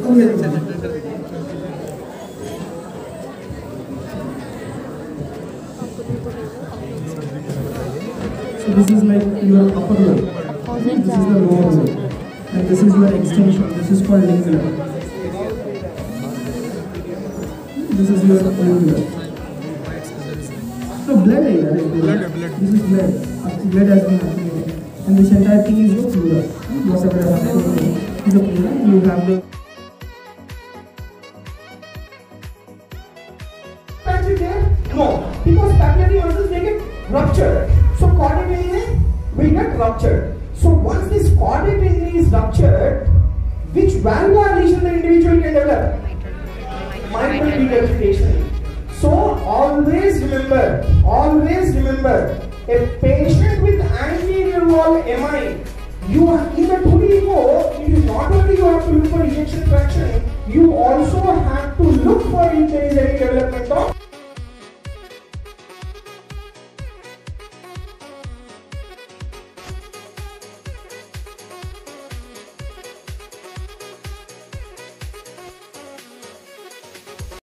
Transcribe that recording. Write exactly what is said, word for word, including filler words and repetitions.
So this is like your upper lobe. This is the lower lobe. And this is your extension. This is called lingular. This is your lingular. So blood area, right? Blood, blood. This is blood. Blood has been accumulated. And this entire thing is your pleura. Whatever has happened is a pleura. You have the no, because papillary muscles they get ruptured. So caudate vein will get ruptured. So once this caudate vein is ruptured, which valvular lesion the individual can develop? Mitral regurgitation. So always remember, always remember, a patient with anterior wall M I, you in the two D go, it is not only you have to look for ejection fraction, you also have to look for if there is